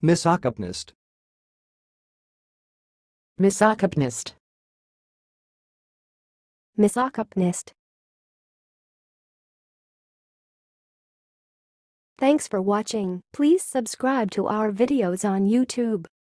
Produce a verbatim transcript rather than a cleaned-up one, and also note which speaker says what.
Speaker 1: misocapnist,
Speaker 2: misocapnist,
Speaker 3: misocapnist. Thanks for watching. Please subscribe to our videos on YouTube.